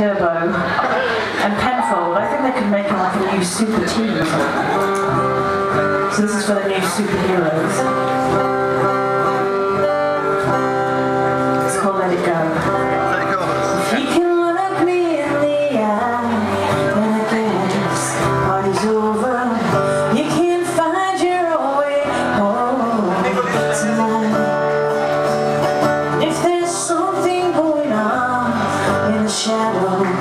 Turbo and Penfold. I think they could make like a new super team or something. So this is for the new superheroes. It's called Let It Go. If you can look me in the eye, then I guess party's over. You can't find your own way home tonight. If there's something going on in the shadows,